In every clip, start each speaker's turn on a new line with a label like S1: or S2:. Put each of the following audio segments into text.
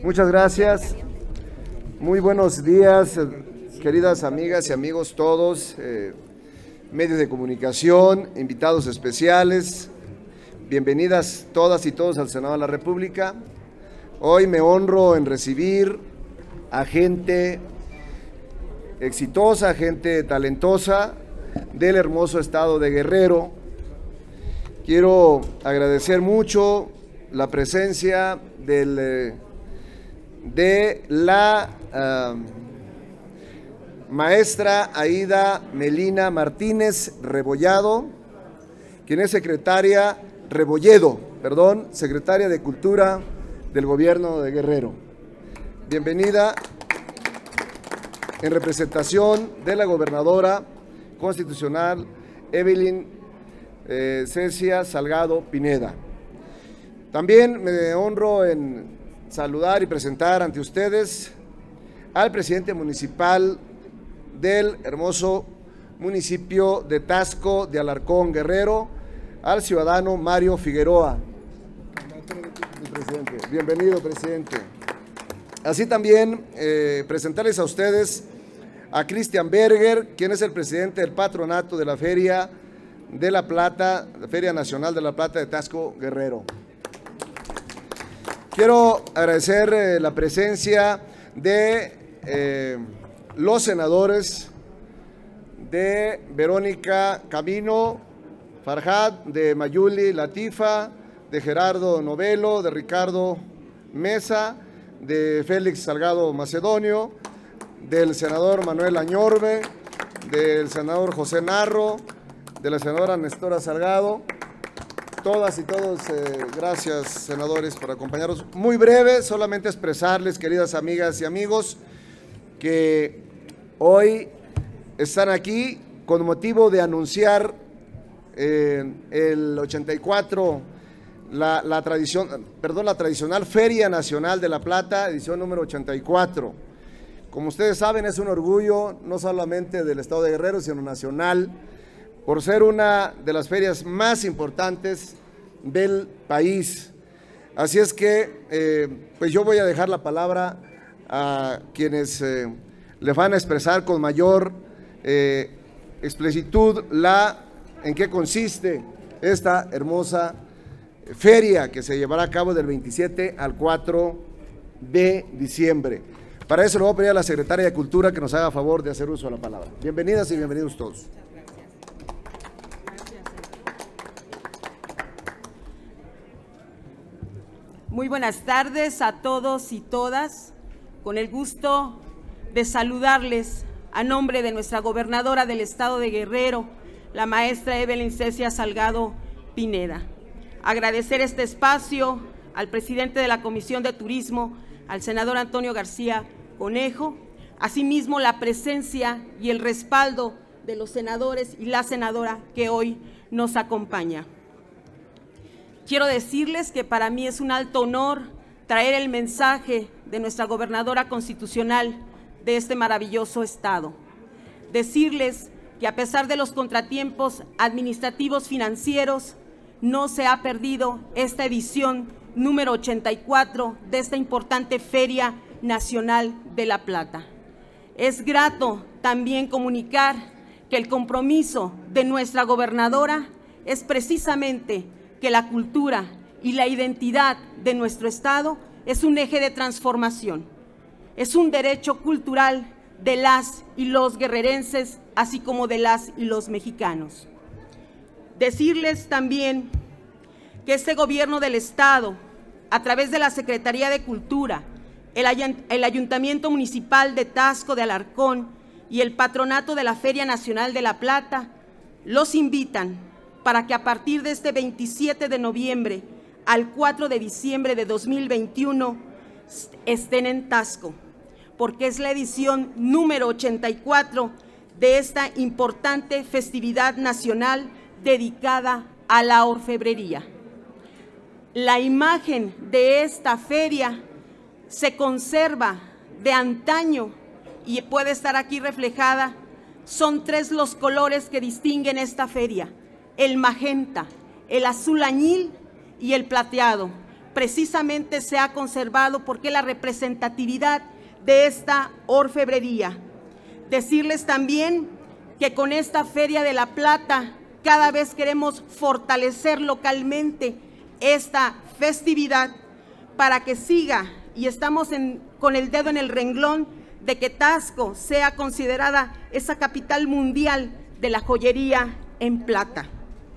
S1: Muchas gracias. Muy buenos días, queridas amigas y amigos todos, medios de comunicación, invitados especiales. Bienvenidas todas y todos al Senado de la República. Hoy me honro en recibir a gente exitosa, gente talentosa del hermoso estado de Guerrero. Quiero agradecer mucho la presencia de la maestra Aida Melina Martínez Rebolledo, quien es secretaria de Cultura del Gobierno de Guerrero. Bienvenida en representación de la gobernadora constitucional Evelyn Cecia Salgado Pineda. También me honro en saludar y presentar ante ustedes al presidente municipal del hermoso municipio de Taxco de Alarcón, Guerrero, al ciudadano Mario Figueroa. Bienvenido, presidente. Así también presentarles a ustedes a Cristian Berger, quien es el presidente del patronato de la Feria de la Plata, la Feria Nacional de la Plata de Taxco, Guerrero. Quiero agradecer la presencia de los senadores de Verónica Camino Farjad, de Mayuli Latifa, de Gerardo Novelo, de Ricardo Mesa, de Félix Salgado Macedonio, del senador Manuel Añorbe, del senador José Narro, de la senadora Nestora Salgado. Todas y todos, gracias senadores por acompañarnos. Muy breve, solamente expresarles, queridas amigas y amigos, que hoy están aquí con motivo de anunciar el 84, la tradicional Feria Nacional de la Plata, edición número 84. Como ustedes saben, es un orgullo no solamente del estado de Guerrero, sino nacional, por ser una de las ferias más importantes del país. Así es que pues yo voy a dejar la palabra a quienes le van a expresar con mayor explicitud en qué consiste esta hermosa feria que se llevará a cabo del 27 al 4 de diciembre. Para eso le voy a pedir a la secretaria de Cultura que nos haga favor de hacer uso de la palabra. Bienvenidas y bienvenidos todos.
S2: Muy buenas tardes a todos y todas. Con el gusto de saludarles a nombre de nuestra gobernadora del estado de Guerrero, la maestra Evelyn Cecia Salgado Pineda. Agradecer este espacio al presidente de la Comisión de Turismo, al senador Antonio García Conejo, asimismo la presencia y el respaldo de los senadores y la senadora que hoy nos acompaña. Quiero decirles que para mí es un alto honor traer el mensaje de nuestra gobernadora constitucional de este maravilloso estado. Decirles que a pesar de los contratiempos administrativos financieros, no se ha perdido esta edición número 84 de esta importante Feria Nacional de la Plata. Es grato también comunicar que el compromiso de nuestra gobernadora es precisamente que la cultura y la identidad de nuestro estado es un eje de transformación, es un derecho cultural de las y los guerrerenses, así como de las y los mexicanos. Decirles también que este gobierno del estado, a través de la Secretaría de Cultura, el Ayuntamiento Municipal de Taxco de Alarcón y el Patronato de la Feria Nacional de la Plata, los invitan para que a partir de este 27 de noviembre al 4 de diciembre de 2021 estén en Taxco, porque es la edición número 84 de esta importante festividad nacional dedicada a la orfebrería. La imagen de esta feria se conserva de antaño y puede estar aquí reflejada. Son tres los colores que distinguen esta feria: el magenta, el azul añil y el plateado, precisamente se ha conservado porque la representatividad de esta orfebrería. Decirles también que con esta Feria de la Plata cada vez queremos fortalecer localmente esta festividad para que siga, y estamos con el dedo en el renglón de que Taxco sea considerada esa capital mundial de la joyería en plata.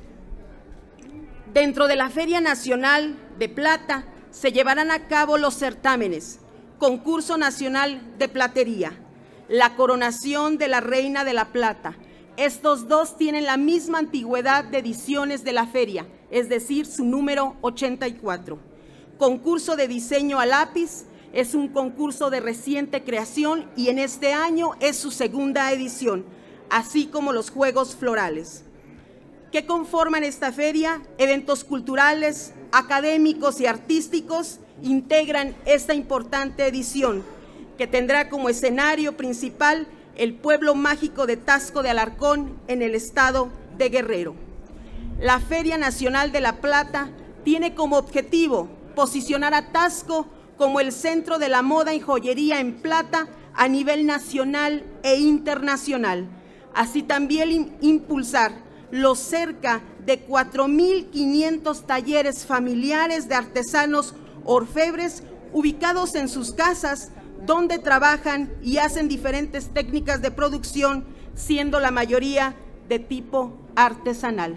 S2: Dentro de la Feria Nacional de Plata se llevarán a cabo los certámenes: Concurso Nacional de Platería, la coronación de la Reina de la Plata. Estos dos tienen la misma antigüedad de ediciones de la feria, es decir, su número 84. Concurso de diseño a lápiz, es un concurso de reciente creación y en este año es su segunda edición, así como los juegos florales. ¿Qué conforman esta feria? Eventos culturales, académicos y artísticos integran esta importante edición, que tendrá como escenario principal el pueblo mágico de Taxco de Alarcón en el estado de Guerrero. La Feria Nacional de la Plata tiene como objetivo posicionar a Taxco como el centro de la moda y joyería en plata a nivel nacional e internacional. Así también impulsar los cerca de 4.500 talleres familiares de artesanos orfebres ubicados en sus casas, donde trabajan y hacen diferentes técnicas de producción, siendo la mayoría de tipo artesanal.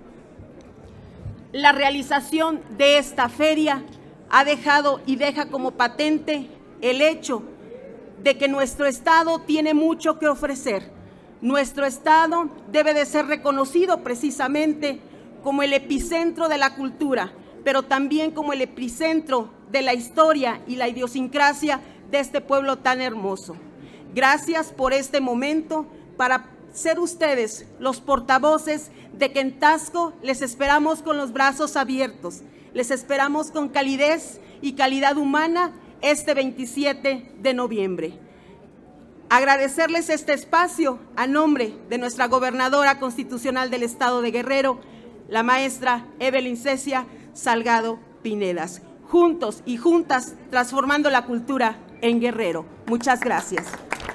S2: La realización de esta feria ha dejado y deja como patente el hecho de que nuestro estado tiene mucho que ofrecer. Nuestro estado debe de ser reconocido precisamente como el epicentro de la cultura, pero también como el epicentro de la historia y la idiosincrasia de este pueblo tan hermoso. Gracias por este momento, para ser ustedes los portavoces de que en Taxco les esperamos con los brazos abiertos, les esperamos con calidez y calidad humana este 27 de noviembre. Agradecerles este espacio a nombre de nuestra gobernadora constitucional del estado de Guerrero, la maestra Evelyn Cecia Salgado Pinedas. Juntos y juntas, transformando la cultura en Guerrero. Muchas gracias.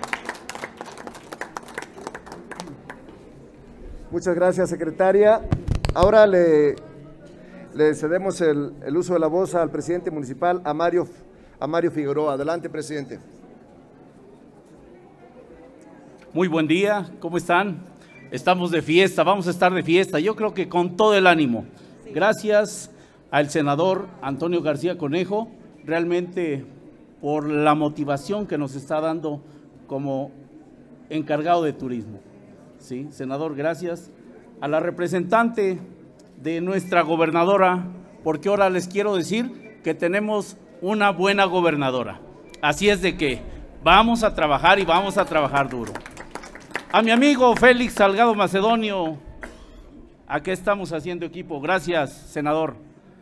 S1: Muchas gracias, secretaria. Ahora le cedemos el uso de la voz al presidente municipal, a Mario Figueroa. Adelante, presidente.
S3: Muy buen día, ¿cómo están? Estamos de fiesta, vamos a estar de fiesta, yo creo que con todo el ánimo. Gracias al senador Antonio García Conejo, realmente por la motivación que nos está dando como encargado de turismo. Sí, senador, gracias. A la representante de nuestra gobernadora, porque ahora les quiero decir que tenemos una buena gobernadora. Así es de que vamos a trabajar y vamos a trabajar duro. A mi amigo Félix Salgado Macedonio, aquí estamos haciendo equipo. Gracias, senador.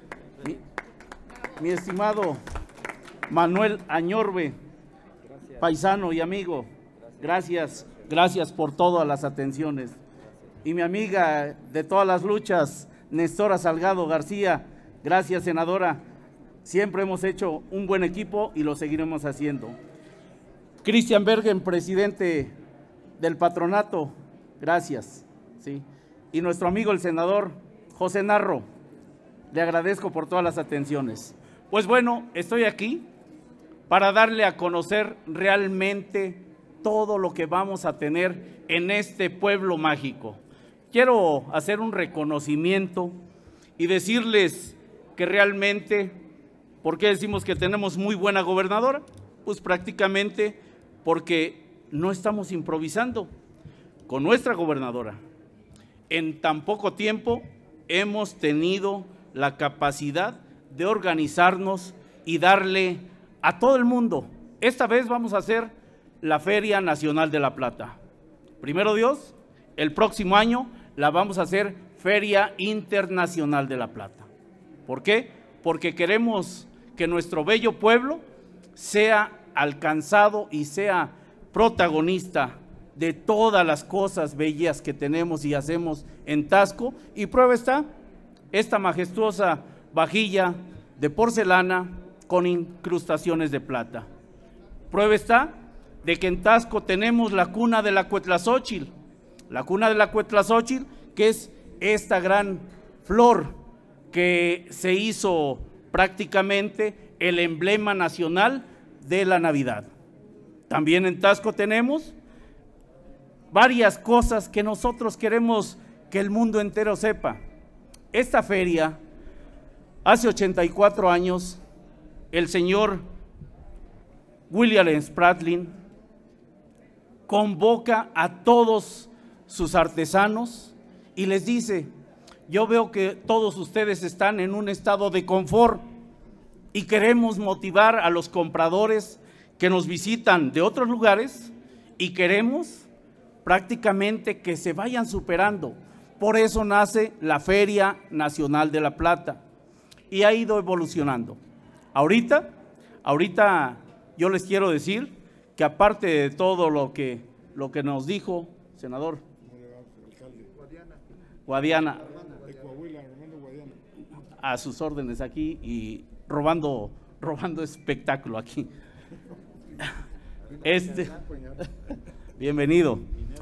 S3: Mi estimado Manuel Añorbe, paisano y amigo, gracias por todas las atenciones. Y mi amiga de todas las luchas, Nestora Salgado García, gracias, senadora. Siempre hemos hecho un buen equipo y lo seguiremos haciendo. Cristian Bergen, presidente del patronato, gracias. ¿Sí? Y nuestro amigo el senador José Narro, le agradezco por todas las atenciones. Pues bueno, estoy aquí para darle a conocer realmente todo lo que vamos a tener en este pueblo mágico. Quiero hacer un reconocimiento y decirles que realmente, ¿por qué decimos que tenemos muy buena gobernadora? Pues prácticamente porque no estamos improvisando. Con nuestra gobernadora, en tan poco tiempo hemos tenido la capacidad de organizarnos y darle a todo el mundo. Esta vez vamos a hacer la Feria Nacional de la Plata. Primero Dios, el próximo año la vamos a hacer Feria Internacional de la Plata. ¿Por qué? Porque queremos que nuestro bello pueblo sea alcanzado y sea protagonista de todas las cosas bellas que tenemos y hacemos en Taxco. Y prueba está esta majestuosa vajilla de porcelana con incrustaciones de plata. Prueba está de que en Taxco tenemos la cuna de la Cuetlazóchitl, que es esta gran flor que se hizo prácticamente el emblema nacional de la Navidad. También en Taxco tenemos varias cosas que nosotros queremos que el mundo entero sepa. Esta feria, hace 84 años, el señor William Spratlin convoca a todos sus artesanos y les dice: yo veo que todos ustedes están en un estado de confort y queremos motivar a los compradores que nos visitan de otros lugares y queremos prácticamente que se vayan superando. Por eso nace la Feria Nacional de la Plata y ha ido evolucionando. Ahorita yo les quiero decir que aparte de todo lo que nos dijo, senador Guadiana, a sus órdenes aquí y robando espectáculo aquí. Bienvenido.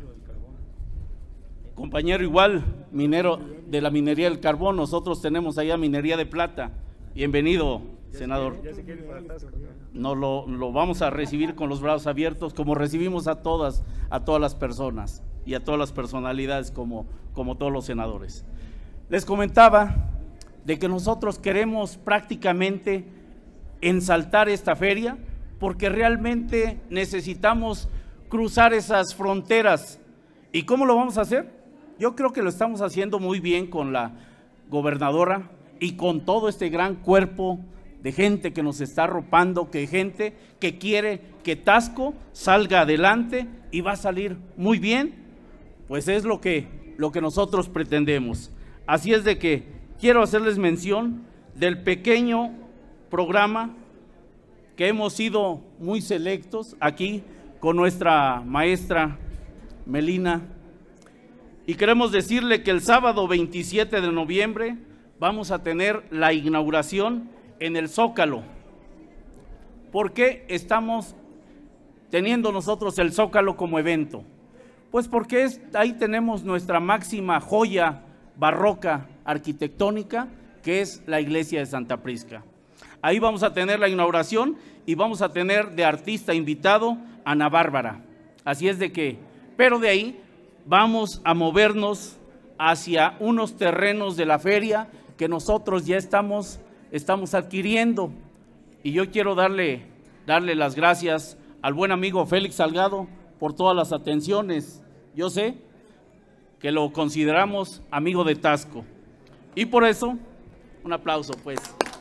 S3: Compañero, igual, minero de la minería del carbón, nosotros tenemos allá minería de plata. Bienvenido, senador. Nos lo vamos a recibir con los brazos abiertos, como recibimos a todas las personas y a todas las personalidades como todos los senadores. Les comentaba de que nosotros queremos prácticamente ensaltar esta feria porque realmente necesitamos cruzar esas fronteras. ¿Y cómo lo vamos a hacer? Yo creo que lo estamos haciendo muy bien con la gobernadora y con todo este gran cuerpo de gente que nos está arropando, que gente que quiere que Taxco salga adelante y va a salir muy bien, pues es lo que nosotros pretendemos. Así es de que quiero hacerles mención del pequeño programa que hemos sido muy selectos aquí con nuestra maestra Melina, y queremos decirle que el sábado 27 de noviembre vamos a tener la inauguración en el Zócalo. ¿Por qué estamos teniendo nosotros el Zócalo como evento? Pues porque ahí tenemos nuestra máxima joya barroca arquitectónica, que es la iglesia de Santa Prisca. Ahí vamos a tener la inauguración y vamos a tener de artista invitado a Ana Bárbara. Así es de que, pero de ahí vamos a movernos hacia unos terrenos de la feria que nosotros ya estamos adquiriendo. Y yo quiero darle las gracias al buen amigo Félix Salgado por todas las atenciones. Yo sé que lo consideramos amigo de Taxco. Y por eso, un aplauso pues.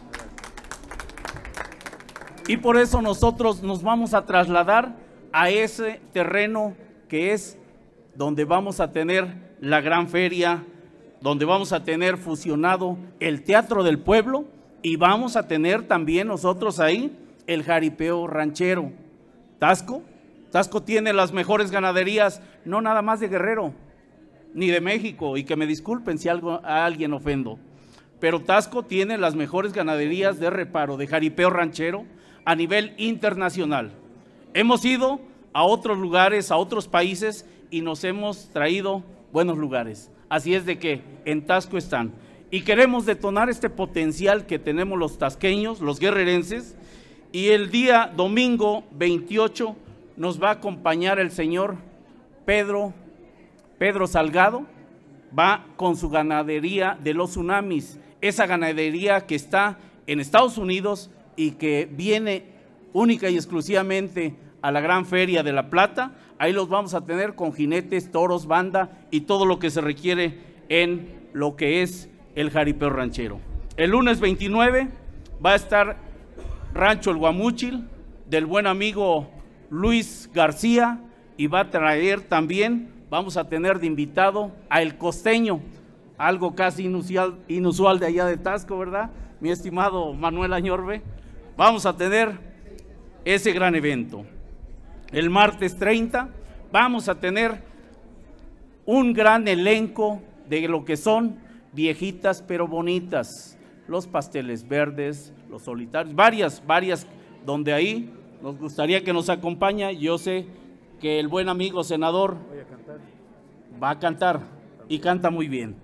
S3: Y por eso nosotros nos vamos a trasladar a ese terreno que es donde vamos a tener la gran feria, donde vamos a tener fusionado el Teatro del Pueblo y vamos a tener también nosotros ahí el jaripeo ranchero. Taxco tiene las mejores ganaderías, no nada más de Guerrero, ni de México, y que me disculpen si a alguien ofendo, pero Taxco tiene las mejores ganaderías de reparo, de jaripeo ranchero a nivel internacional. Hemos ido a otros lugares, a otros países y nos hemos traído buenos lugares. Así es de que en Taxco están. Y queremos detonar este potencial que tenemos los tasqueños, los guerrerenses, y el día domingo 28 nos va a acompañar el señor Pedro Salgado, va con su ganadería de los tsunamis, esa ganadería que está en Estados Unidos y que viene única y exclusivamente a la Gran Feria de la Plata. Ahí los vamos a tener con jinetes, toros, banda y todo lo que se requiere en lo que es el jaripeo ranchero. El lunes 29 va a estar Rancho El Guamúchil del buen amigo Luis García y va a traer también, vamos a tener de invitado a El Costeño, algo casi inusual de allá de Taxco, ¿verdad? Mi estimado Manuel Añorbe. Vamos a tener ese gran evento. El martes 30 vamos a tener un gran elenco de lo que son viejitas pero bonitas, los pasteles verdes, los solitarios, varias, donde ahí nos gustaría que nos acompañe. Yo sé que el buen amigo senador va a cantar y canta muy bien.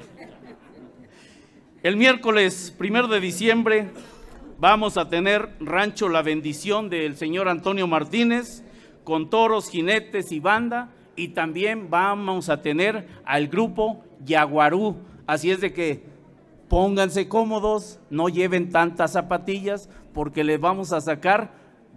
S3: El miércoles 1 de diciembre vamos a tener Rancho La Bendición del señor Antonio Martínez, con toros, jinetes y banda, y también vamos a tener al grupo Yaguarú. Así es de que pónganse cómodos, no lleven tantas zapatillas, porque les vamos a sacar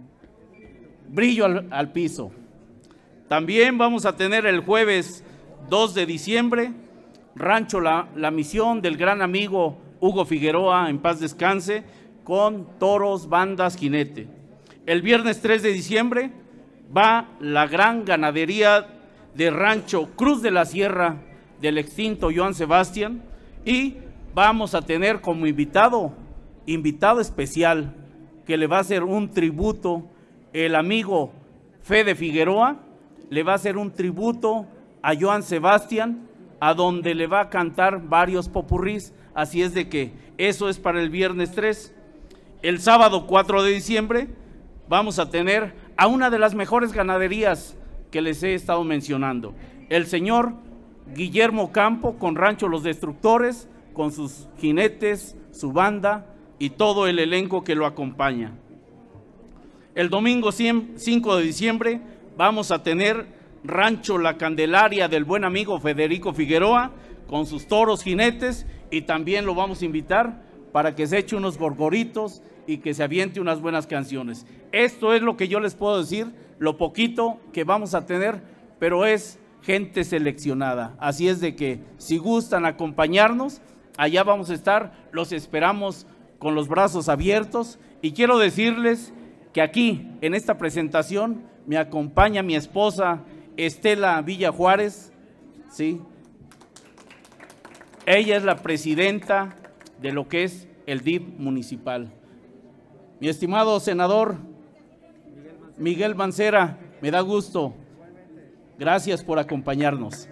S3: brillo al piso. También vamos a tener el jueves 2 de diciembre, Rancho La Misión del gran amigo Hugo Figueroa, en paz descanse, con toros, bandas, jinete. El viernes 3 de diciembre va la gran ganadería de Rancho Cruz de la Sierra del extinto Joan Sebastián, y vamos a tener como invitado especial, que le va a hacer un tributo, el amigo Fede Figueroa, le va a hacer un tributo a Joan Sebastián, a donde le va a cantar varios popurrís. Así es de que eso es para el viernes 3. El sábado 4 de diciembre vamos a tener a una de las mejores ganaderías que les he estado mencionando, el señor Guillermo Campo, con Rancho Los Destructores, con sus jinetes, su banda y todo el elenco que lo acompaña. El domingo 5 de diciembre vamos a tener Rancho La Candelaria del buen amigo Federico Figueroa, con sus toros, jinetes, y también lo vamos a invitar para que se eche unos gorgoritos y que se aviente unas buenas canciones. Esto es lo que yo les puedo decir, lo poquito que vamos a tener, pero es gente seleccionada. Así es de que si gustan acompañarnos, allá vamos a estar, los esperamos con los brazos abiertos. Y quiero decirles que aquí, en esta presentación, me acompaña mi esposa Estela Villa Juárez, ¿sí? Ella es la presidenta de lo que es el DIF municipal. Mi estimado senador Miguel Mancera, me da gusto. Gracias por acompañarnos.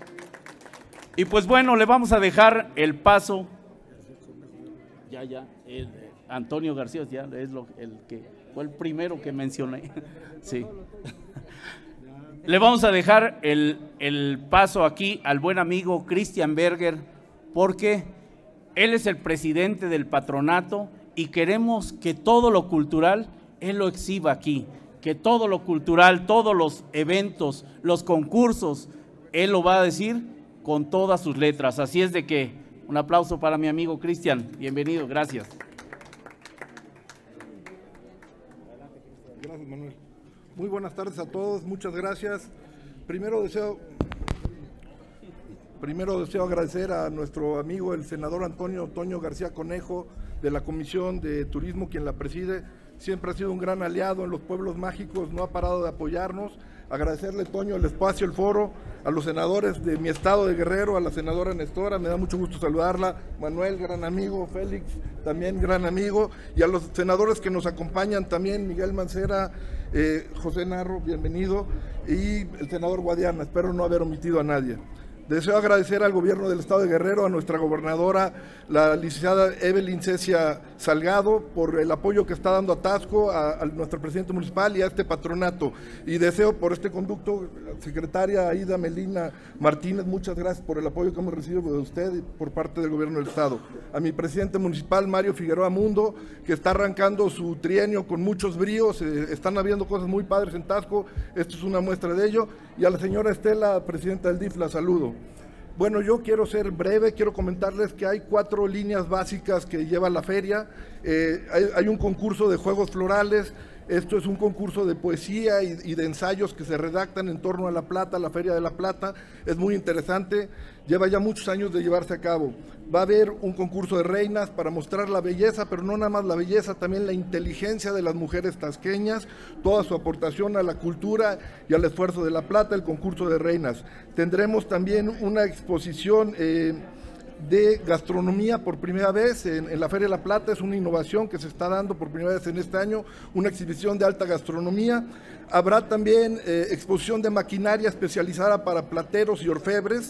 S3: Y pues bueno, le vamos a dejar el paso. Antonio García, ya es el que fue el primero que mencioné. Sí. Le vamos a dejar el paso aquí al buen amigo Cristian Berger, porque él es el presidente del patronato y queremos que todo lo cultural él lo exhiba aquí, que todo lo cultural, todos los eventos, los concursos, él lo va a decir con todas sus letras. Así es de que un aplauso para mi amigo Cristian. Bienvenido, gracias.
S4: Gracias, Manuel. Muy buenas tardes a todos, muchas gracias. Primero deseo agradecer a nuestro amigo el senador Antonio Toño García Conejo, de la Comisión de Turismo, quien la preside. Siempre ha sido un gran aliado en los pueblos mágicos, no ha parado de apoyarnos. Agradecerle, Toño, el espacio, el foro, a los senadores de mi estado de Guerrero, a la senadora Nestora, me da mucho gusto saludarla, Manuel, gran amigo, Félix, también gran amigo, y a los senadores que nos acompañan también, Miguel Mancera, José Narro, bienvenido, y el senador Guadiana, espero no haber omitido a nadie. Deseo agradecer al gobierno del estado de Guerrero, a nuestra gobernadora, la licenciada Evelyn Cecia Salgado, por el apoyo que está dando a Taxco, a nuestro presidente municipal y a este patronato. Y deseo por este conducto, secretaria Aida Melina Martínez, muchas gracias por el apoyo que hemos recibido de usted y por parte del gobierno del estado. A mi presidente municipal, Mario Figueroa Mundo, que está arrancando su trienio con muchos bríos, están habiendo cosas muy padres en Taxco, esto es una muestra de ello. Y a la señora Estela, presidenta del DIF, la saludo. Bueno, yo quiero ser breve, quiero comentarles que hay 4 líneas básicas que lleva la feria. Hay un concurso de juegos florales, esto es un concurso de poesía y de ensayos que se redactan en torno a La Plata, la Feria de La Plata, es muy interesante, lleva ya muchos años de llevarse a cabo. Va a haber un concurso de reinas para mostrar la belleza, pero no nada más la belleza, también la inteligencia de las mujeres tasqueñas, toda su aportación a la cultura y al esfuerzo de La Plata, el concurso de reinas. Tendremos también una exposición de gastronomía por primera vez en la Feria de La Plata, es una innovación que se está dando por primera vez en este año, una exhibición de alta gastronomía. Habrá también exposición de maquinaria especializada para plateros y orfebres.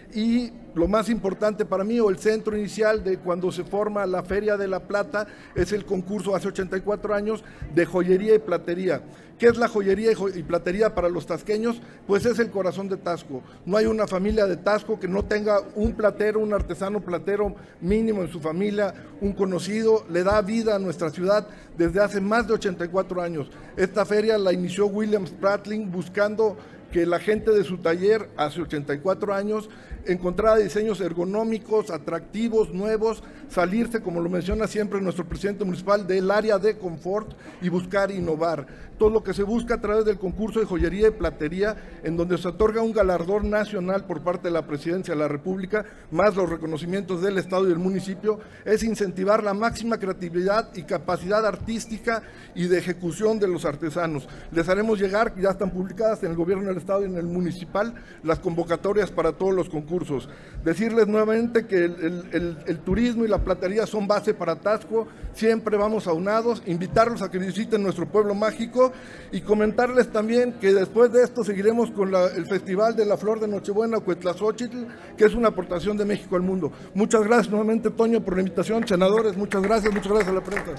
S4: y lo más importante para mí, o el centro inicial de cuando se forma la Feria de la Plata, es el concurso hace 84 años de joyería y platería. ¿Qué es la joyería y platería para los tasqueños? Pues es el corazón de Taxco. No hay una familia de Taxco que no tenga un platero, un artesano platero mínimo en su familia, un conocido. Le da vida a nuestra ciudad desde hace más de 84 años. Esta feria la inició William Spratling buscando que la gente de su taller hace 84 años encontrara diseños ergonómicos, atractivos, nuevos, salirse, como lo menciona siempre nuestro presidente municipal, del área de confort y buscar innovar. Todo lo que se busca a través del concurso de joyería y platería, en donde se otorga un galardón nacional por parte de la Presidencia de la República, más los reconocimientos del Estado y del municipio, es incentivar la máxima creatividad y capacidad artística y de ejecución de los artesanos. Les haremos llegar, ya están publicadas en el gobierno del Estado y en el municipal, las convocatorias para todos los concursos. Decirles nuevamente que el turismo y la platería son base para Taxco, siempre vamos aunados, invitarlos a que visiten nuestro pueblo mágico y comentarles también que después de esto seguiremos con el Festival de la Flor de Nochebuena, Cuetlazóchitl, que es una aportación de México al mundo. Muchas gracias nuevamente, Toño, por la invitación. Senadores, muchas gracias a la prensa.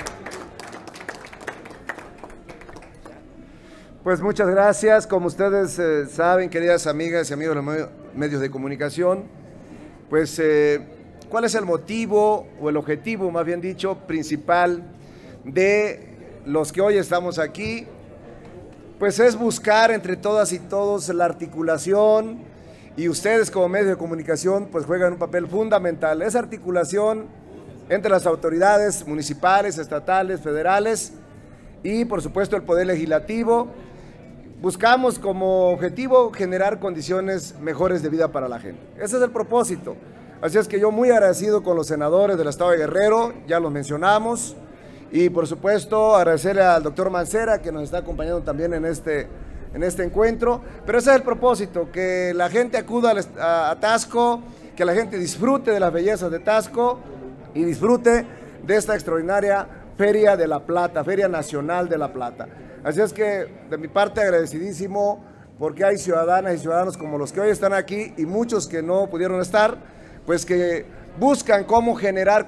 S1: Pues muchas gracias. Como ustedes saben, queridas amigas y amigos de los medios de comunicación, pues ¿cuál es el motivo o el objetivo, más bien dicho, principal de los que hoy estamos aquí? Pues es buscar entre todas y todos la articulación, y ustedes como medios de comunicación pues juegan un papel fundamental. Esa articulación entre las autoridades municipales, estatales, federales y por supuesto el Poder Legislativo. Buscamos como objetivo generar condiciones mejores de vida para la gente. Ese es el propósito. Así es que yo muy agradecido con los senadores del Estado de Guerrero, ya los mencionamos, y por supuesto agradecerle al doctor Mancera que nos está acompañando también en este encuentro. Pero ese es el propósito, que la gente acuda a Taxco, que la gente disfrute de las bellezas de Taxco y disfrute de esta extraordinaria Feria de la Plata, Feria Nacional de la Plata. Así es que de mi parte agradecidísimo porque hay ciudadanas y ciudadanos como los que hoy están aquí y muchos que no pudieron estar, pues que buscan cómo generar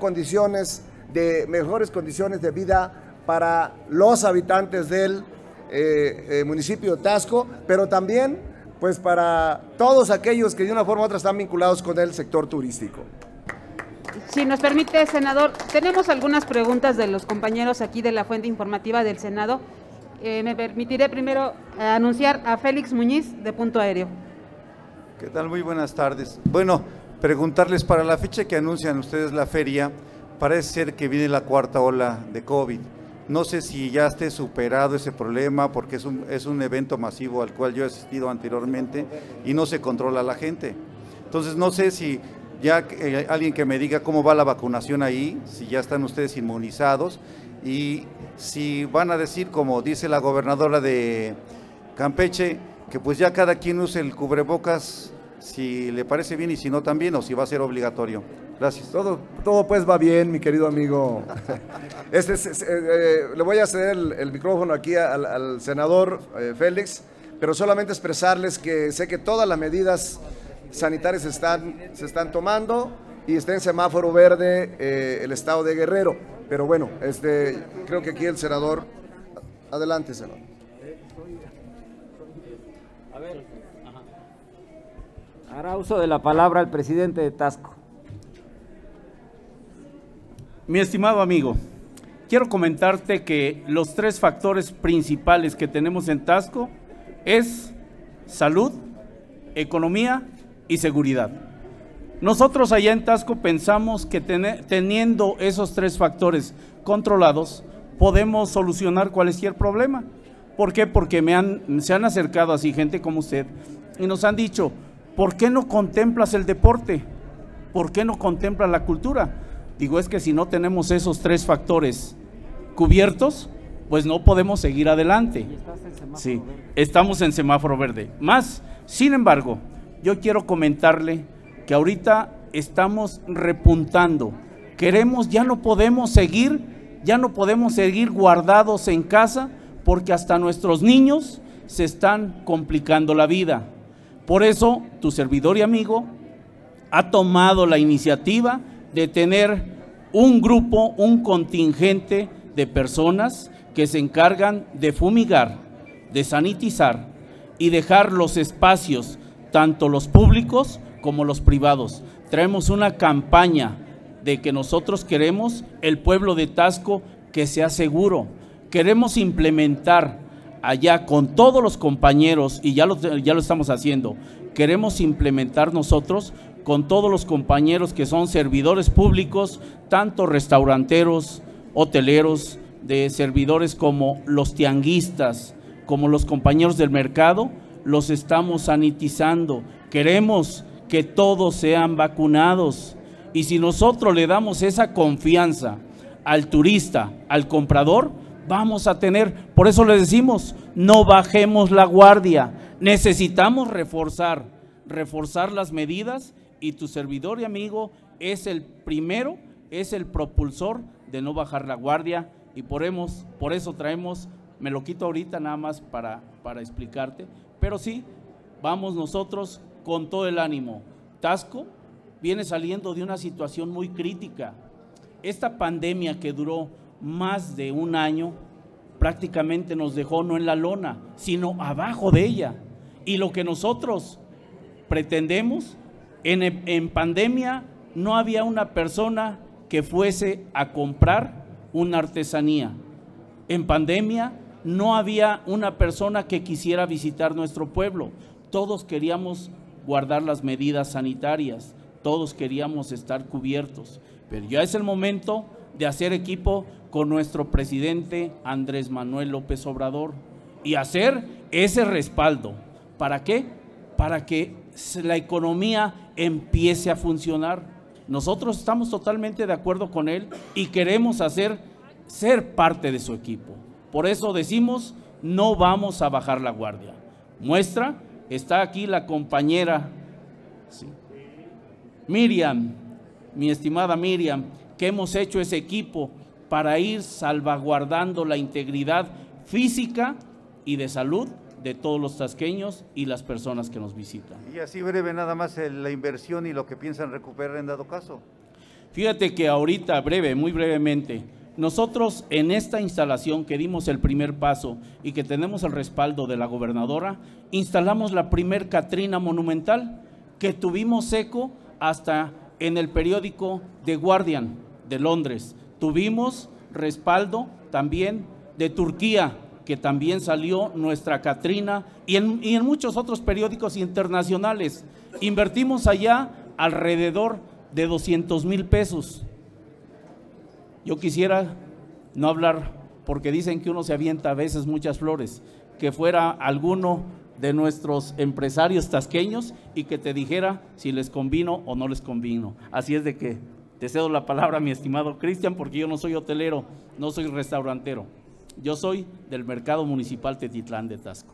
S1: mejores condiciones de vida para los habitantes del municipio de Taxco, pero también pues para todos aquellos que de una forma u otra están vinculados con el sector turístico.
S2: Si nos permite, senador, tenemos algunas preguntas de los compañeros aquí de la fuente informativa del Senado. Me permitiré primero anunciar a Félix Muñiz de Punto Aéreo.
S5: ¿Qué tal? Muy buenas tardes. Bueno, preguntarles para la fecha que anuncian ustedes la feria, parece ser que viene la cuarta ola de COVID. No sé si ya esté superado ese problema porque es un evento masivo al cual yo he asistido anteriormente y no se controla la gente. Entonces no sé si ya alguien que me diga cómo va la vacunación ahí, si ya están ustedes inmunizados y si van a decir, como dice la gobernadora de Campeche, que pues ya cada quien use el cubrebocas si le parece bien y si no también, o si va a ser obligatorio. Gracias.
S1: Todo pues va bien, mi querido amigo. Le voy a ceder el micrófono aquí al senador Félix, pero solamente expresarles que sé que todas las medidas sanitarias se están tomando y está en semáforo verde el estado de Guerrero. Pero bueno, creo que aquí el senador, adelante, senador.
S6: A ver, hará uso de la palabra el presidente de Taxco.
S3: Mi estimado amigo, quiero comentarte que los tres factores principales que tenemos en Taxco es salud, economía y seguridad. Nosotros allá en Taxco pensamos que teniendo esos tres factores controlados, podemos solucionar cualquier problema. ¿Por qué? Porque se han acercado así gente como usted y nos han dicho, ¿por qué no contemplas el deporte? ¿Por qué no contemplas la cultura? Digo, es que si no tenemos esos tres factores cubiertos, pues no podemos seguir adelante. Sí, estamos en semáforo verde. Sin embargo, yo quiero comentarle que ahorita estamos repuntando. Ya no podemos seguir guardados en casa porque hasta nuestros niños se están complicando la vida. Por eso, tu servidor y amigo ha tomado la iniciativa de tener un grupo, un contingente de personas que se encargan de fumigar, de sanitizar y dejar los espacios, tanto los públicos como los privados. Traemos una campaña de que nosotros queremos el pueblo de Taxco que sea seguro. Queremos implementar allá con todos los compañeros, y ya lo estamos haciendo, queremos implementar nosotros con todos los compañeros que son servidores públicos, tanto restauranteros, hoteleros, de servidores como los tianguistas, como los compañeros del mercado, los estamos sanitizando. Queremos que todos sean vacunados, y si nosotros le damos esa confianza al turista, al comprador, vamos a tener, por eso les decimos, no bajemos la guardia, necesitamos reforzar las medidas, y tu servidor y amigo es el primero, es el propulsor de no bajar la guardia, y por eso traemos, me lo quito ahorita nada más para explicarte, pero sí, vamos nosotros con todo el ánimo. Taxco viene saliendo de una situación muy crítica. Esta pandemia que duró más de un año prácticamente nos dejó no en la lona, sino abajo de ella. Y lo que nosotros pretendemos, en pandemia no había una persona que fuese a comprar una artesanía. En pandemia no había una persona que quisiera visitar nuestro pueblo. Todos queríamos guardar las medidas sanitarias, todos queríamos estar cubiertos, pero ya es el momento de hacer equipo con nuestro presidente Andrés Manuel López Obrador y hacer ese respaldo. ¿Para qué? Para que la economía empiece a funcionar. Nosotros estamos totalmente de acuerdo con él y queremos ser parte de su equipo. Por eso decimos, no vamos a bajar la guardia. Muestra, está aquí la compañera Miriam, mi estimada Miriam, que hemos hecho ese equipo para ir salvaguardando la integridad física y de salud de todos los tasqueños y las personas que nos visitan.
S5: Y así breve nada más la inversión y lo que piensan recuperar en dado caso.
S3: Fíjate que ahorita, muy brevemente, nosotros en esta instalación que dimos el primer paso y que tenemos el respaldo de la gobernadora, instalamos la primer Catrina monumental que tuvimos eco hasta en el periódico The Guardian de Londres. Tuvimos respaldo también de Turquía, que también salió nuestra Catrina, y en muchos otros periódicos internacionales. Invertimos allá alrededor de 200,000 pesos. Yo quisiera no hablar, porque dicen que uno se avienta a veces muchas flores, que fuera alguno de nuestros empresarios tasqueños y que te dijera si les convino o no les convino. Así es de que te cedo la palabra, mi estimado Cristian, porque yo no soy hotelero, no soy restaurantero. Yo soy del Mercado Municipal Tetitlán de Taxco.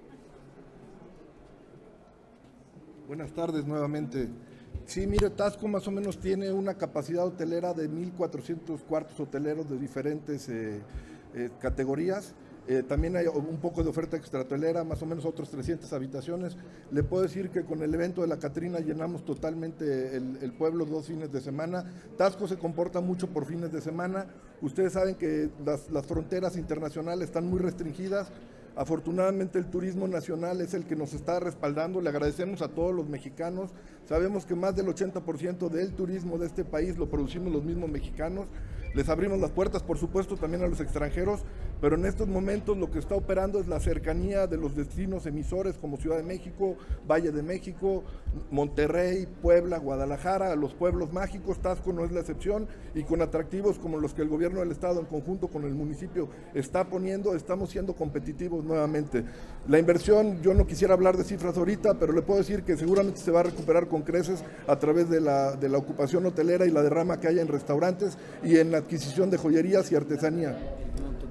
S4: Buenas tardes nuevamente. Sí, mire, Taxco más o menos tiene una capacidad hotelera de 1,400 cuartos hoteleros de diferentes categorías. También hay un poco de oferta extrahotelera, más o menos otros 300 habitaciones. Le puedo decir que con el evento de la Catrina llenamos totalmente el pueblo 2 fines de semana. Taxco se comporta mucho por fines de semana. Ustedes saben que las fronteras internacionales están muy restringidas. Afortunadamente el turismo nacional es el que nos está respaldando, le agradecemos a todos los mexicanos, sabemos que más del 80% del turismo de este país lo producimos los mismos mexicanos, les abrimos las puertas por supuesto también a los extranjeros, pero en estos momentos lo que está operando es la cercanía de los destinos emisores como Ciudad de México, Valle de México, Monterrey, Puebla, Guadalajara, los pueblos mágicos. Taxco no es la excepción, y con atractivos como los que el gobierno del estado en conjunto con el municipio está poniendo, estamos siendo competitivos nuevamente. La inversión, yo no quisiera hablar de cifras ahorita, pero le puedo decir que seguramente se va a recuperar con creces a través de la ocupación hotelera y la derrama que haya en restaurantes y en la adquisición de joyerías y artesanía.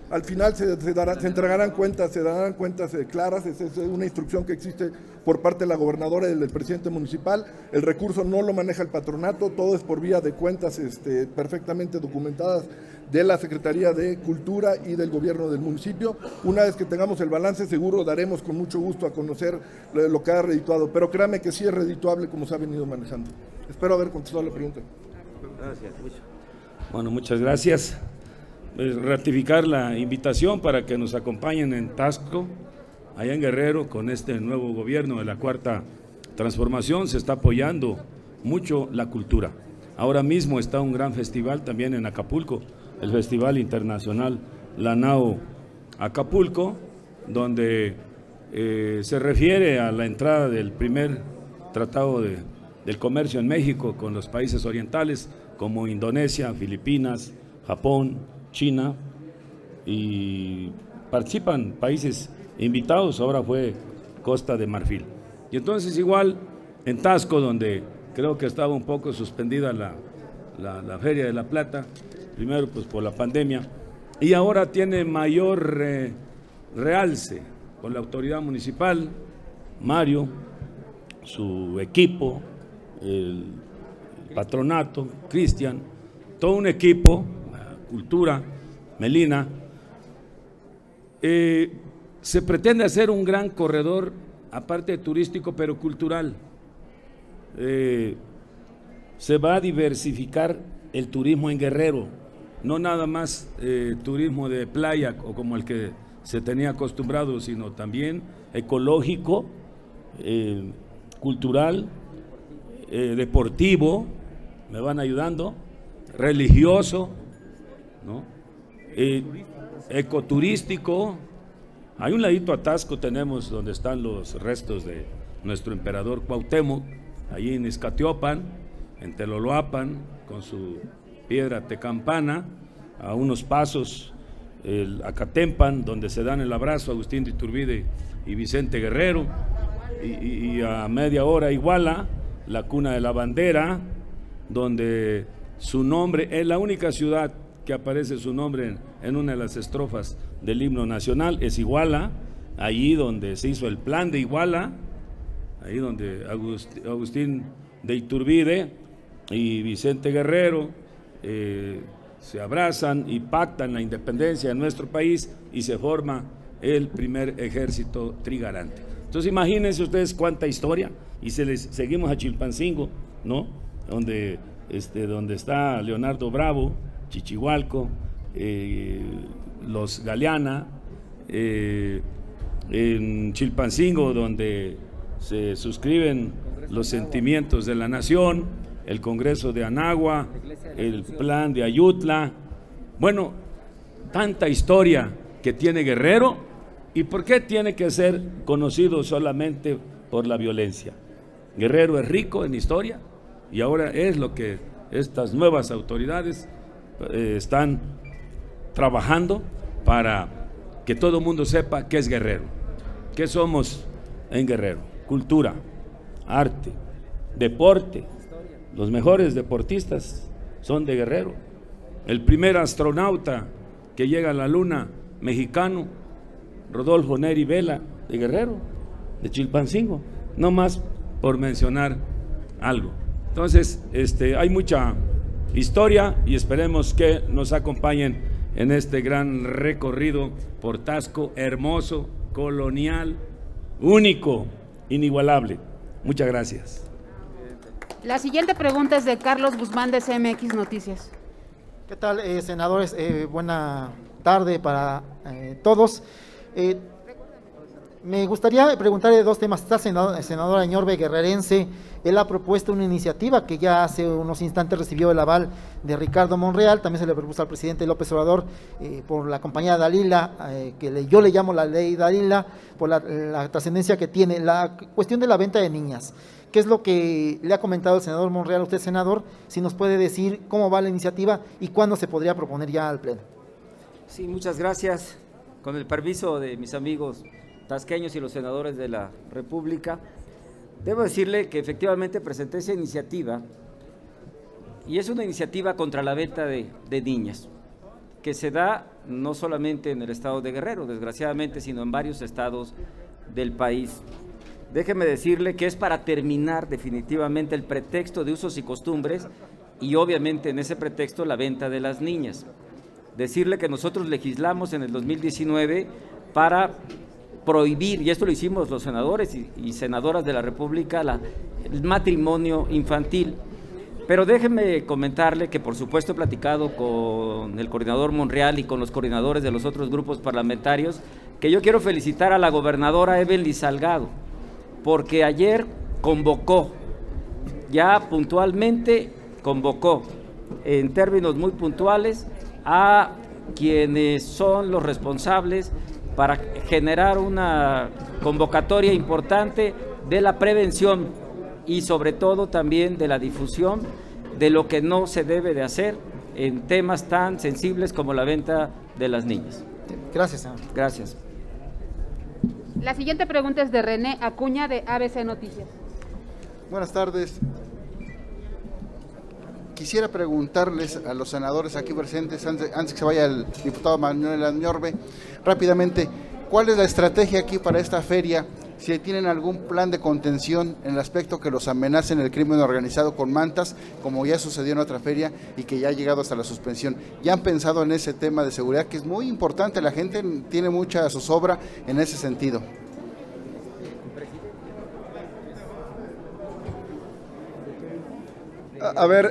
S4: Al final se entregarán cuentas, se darán cuentas claras. Esa es una instrucción que existe por parte de la gobernadora y del presidente municipal. El recurso no lo maneja el patronato, todo es por vía de cuentas perfectamente documentadas de la Secretaría de Cultura y del gobierno del municipio. Una vez que tengamos el balance, seguro daremos con mucho gusto a conocer lo que ha redituado, pero créame que sí es redituable como se ha venido manejando. Espero haber contestado la pregunta.
S7: Gracias. Bueno, muchas gracias. Ratificar la invitación para que nos acompañen en Taxco, allá en Guerrero, con este nuevo gobierno de la Cuarta Transformación. Se está apoyando mucho la cultura. Ahora mismo está un gran festival también en Acapulco, el Festival Internacional Lanao Acapulco, donde se refiere a la entrada del primer tratado del comercio en México con los países orientales como Indonesia, Filipinas, Japón, China, y participan países invitados. Ahora fue Costa de Marfil. Y entonces igual en Taxco, donde creo que estaba un poco suspendida la Feria de la Plata, primero pues por la pandemia, y ahora tiene mayor realce con la autoridad municipal, Mario, su equipo, el patronato, Cristian, todo un equipo, Cultura, Melina. Se pretende hacer un gran corredor, aparte de turístico, pero cultural. Se va a diversificar el turismo en Guerrero, no nada más turismo de playa o como el que se tenía acostumbrado, sino también ecológico, cultural, deportivo, me van ayudando, religioso, ¿no? Ecoturístico. Hay un ladito a Taxco, tenemos donde están los restos de nuestro emperador Cuauhtémoc, allí en Izcatiopan, en Teloloapan, con su piedra Tecampana, a unos pasos el Acatempan, donde se dan el abrazo Agustín de Iturbide y Vicente Guerrero, y a media hora Iguala, la cuna de la bandera, donde su nombre es la única ciudad que aparece su nombre en una de las estrofas del himno nacional, es Iguala, allí donde se hizo el plan de Iguala, ahí donde Agustín de Iturbide y Vicente Guerrero se abrazan y pactan la independencia de nuestro país y se forma el primer ejército trigarante. Entonces imagínense ustedes cuánta historia, y seguimos a Chilpancingo, ¿no? Donde está Leonardo Bravo, Chichihualco, los Galeana, en Chilpancingo, donde se suscriben los sentimientos de la nación, el Congreso de Anagua, el plan de Ayutla. Bueno, tanta historia que tiene Guerrero. ¿Y por qué tiene que ser conocido solamente por la violencia? Guerrero es rico en historia y ahora es lo que estas nuevas autoridades están trabajando para que todo el mundo sepa qué es Guerrero, qué somos en Guerrero: cultura, arte, deporte. Los mejores deportistas son de Guerrero. El primer astronauta que llega a la luna mexicano, Rodolfo Neri Vela, de Guerrero, de Chilpancingo, no más por mencionar algo. Entonces, hay mucha historia y esperemos que nos acompañen en este gran recorrido por Taxco, hermoso, colonial, único, inigualable. Muchas gracias.
S2: La siguiente pregunta es de Carlos Guzmán, de CMX Noticias.
S8: ¿Qué tal, senadores? Buena tarde para todos. Me gustaría preguntarle dos temas. Está senador Añorbe, guerrerense. Él ha propuesto una iniciativa que ya hace unos instantes recibió el aval de Ricardo Monreal. También se le propuso al presidente López Obrador por la compañía Dalila, yo le llamo la ley Dalila, por la trascendencia que tiene. La cuestión de la venta de niñas. ¿Qué es lo que le ha comentado el senador Monreal a usted, senador? Si nos puede decir cómo va la iniciativa y cuándo se podría proponer ya al Pleno.
S6: Sí, muchas gracias. Con el permiso de mis amigos tasqueños y los senadores de la República, debo decirle que efectivamente presenté esa iniciativa y es una iniciativa contra la venta de niñas, que se da no solamente en el estado de Guerrero, desgraciadamente, sino en varios estados del país. Déjeme decirle que es para terminar definitivamente el pretexto de usos y costumbres y obviamente en ese pretexto la venta de las niñas. Decirle que nosotros legislamos en el 2019 para prohibir, y esto lo hicimos los senadores y senadoras de la República, el matrimonio infantil. Pero déjeme comentarle que por supuesto he platicado con el coordinador Monreal y con los coordinadores de los otros grupos parlamentarios, que yo quiero felicitar a la gobernadora Evelyn Salgado, porque ayer convocó, ya puntualmente convocó, en términos muy puntuales, a quienes son los responsables para generar una convocatoria importante de la prevención y sobre todo también de la difusión de lo que no se debe de hacer en temas tan sensibles como la venta de las niñas.
S8: Gracias, señor.
S6: Gracias.
S9: La siguiente pregunta es de René Acuña, de ABC Noticias.
S10: Buenas tardes. Quisiera preguntarles a los senadores aquí presentes, antes que se vaya el diputado Manuel Añorbe, rápidamente, ¿cuál es la estrategia aquí para esta feria? Si tienen algún plan de contención en el aspecto que los amenacen el crimen organizado con mantas, como ya sucedió en otra feria y que ya ha llegado hasta la suspensión. ¿Ya han pensado en ese tema de seguridad, que es muy importante? La gente tiene mucha zozobra en ese sentido.
S1: A ver,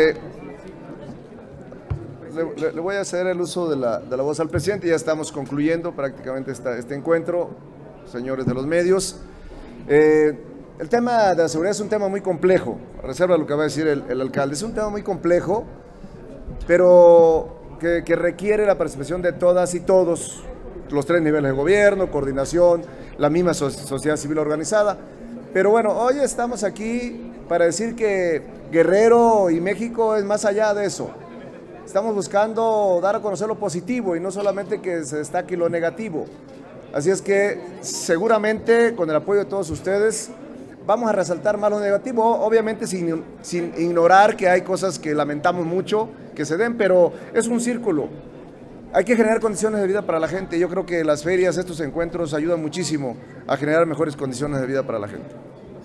S1: le voy a hacer el uso de la voz al presidente. Ya estamos concluyendo prácticamente este encuentro, señores de los medios. El tema de la seguridad es un tema muy complejo, a reserva de lo que va a decir el alcalde. Es un tema muy complejo, pero que requiere la participación de todas y todos, los tres niveles de gobierno, coordinación, la misma sociedad civil organizada. Pero bueno, hoy estamos aquí para decir que Guerrero y México es más allá de eso. Estamos buscando dar a conocer lo positivo y no solamente que se destaque lo negativo. Así es que seguramente con el apoyo de todos ustedes vamos a resaltar más lo negativo, obviamente sin ignorar que hay cosas que lamentamos mucho que se den, pero es un círculo. Hay que generar condiciones de vida para la gente. Yo creo que las ferias, estos encuentros ayudan muchísimo a generar mejores condiciones de vida para la gente.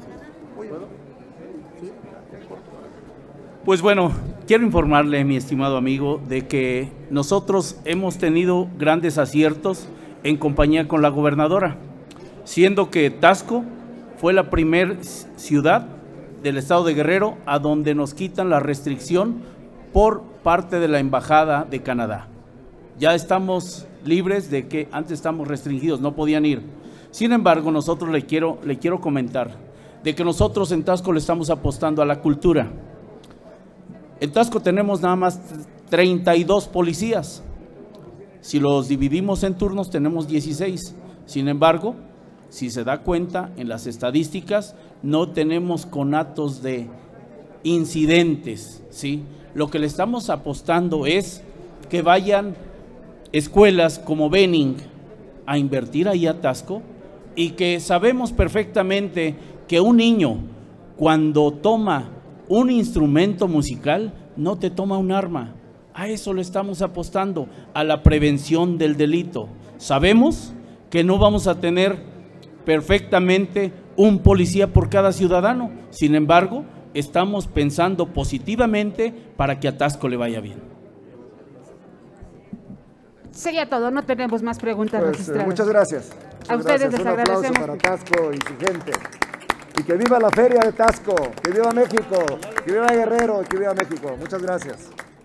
S3: Pues bueno, quiero informarle, mi estimado amigo, de que nosotros hemos tenido grandes aciertos en compañía con la gobernadora, siendo que Taxco fue la primera ciudad del estado de Guerrero a donde nos quitan la restricción por parte de la Embajada de Canadá. Ya estamos libres de que antes estamos restringidos, no podían ir. Sin embargo, nosotros le quiero comentar de que nosotros en Taxco le estamos apostando a la cultura. En Taxco tenemos nada más 32 policías. Si los dividimos en turnos tenemos 16. Sin embargo, si se da cuenta en las estadísticas, no tenemos conatos de incidentes, ¿sí? Lo que le estamos apostando es que vayan escuelas como Benning a invertir ahí a Taxco, y que sabemos perfectamente que un niño cuando toma un instrumento musical no te toma un arma. A eso le estamos apostando, a la prevención del delito. Sabemos que no vamos a tener perfectamente un policía por cada ciudadano, sin embargo, estamos pensando positivamente para que a Taxco le vaya bien.
S9: Sería todo, no tenemos más preguntas registradas.
S1: Muchas gracias.
S9: A ustedes les agradecemos.
S1: Un aplauso para Taxco y su gente. Y que viva la feria de Taxco, que viva México, que viva Guerrero y que viva México. Muchas gracias.